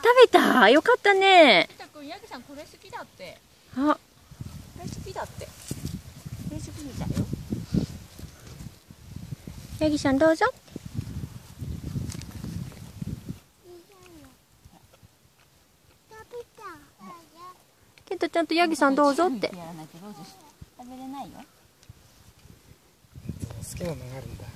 べた。よかったね。 ヤギさんこれ好きだって。 あ、 これ好きだって。これ好きみたいよ。 ヤギさんどうぞ。けどちゃんとヤギさんどうぞって。 やらないとローズ食べれないよ。 好きなのがあるんだ。